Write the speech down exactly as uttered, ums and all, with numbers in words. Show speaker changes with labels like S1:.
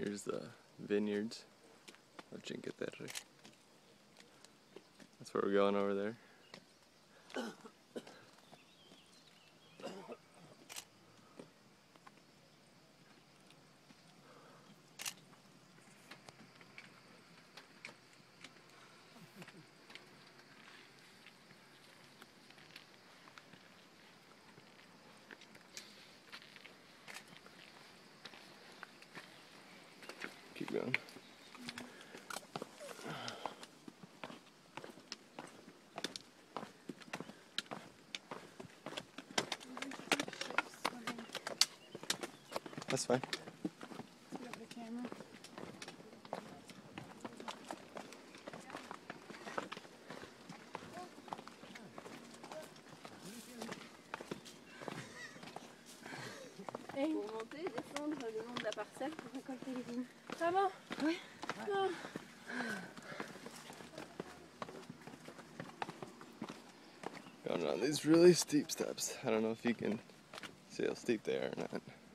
S1: Here's the Vineyards of Cinque Terre. That's where we're going over there. Keep going. That's fine.
S2: Set up the camera.
S3: Et pour monter, descendre le long de la parcelle pour récolter les vignes.
S2: Ah bon?
S3: Oui.
S2: Non.
S1: Going on these really steep steps. I don't know if you can see how steep they are or not.